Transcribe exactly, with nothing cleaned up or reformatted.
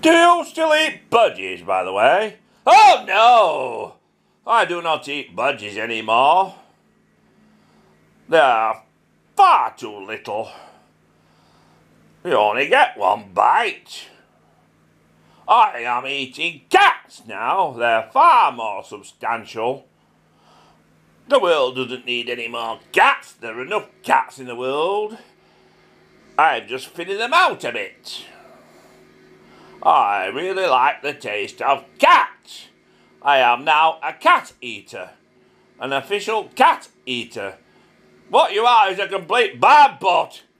Do you still eat budgies, by the way? Oh no! I do not eat budgies anymore. They are far too little. You only get one bite. I am eating cats now. They're far more substantial. The world doesn't need any more cats. There are enough cats in the world. I'm just thinning them out a bit. I really like the taste of cat. I am now a cat eater. An official cat eater. What you are is a complete barbot.